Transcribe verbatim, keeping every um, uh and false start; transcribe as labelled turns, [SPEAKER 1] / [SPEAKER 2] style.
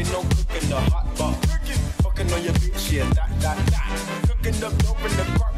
[SPEAKER 1] Ain't no cooking the hot bar. Fucking on your bitch, yeah, that, that, that. Cooking up dope in the park.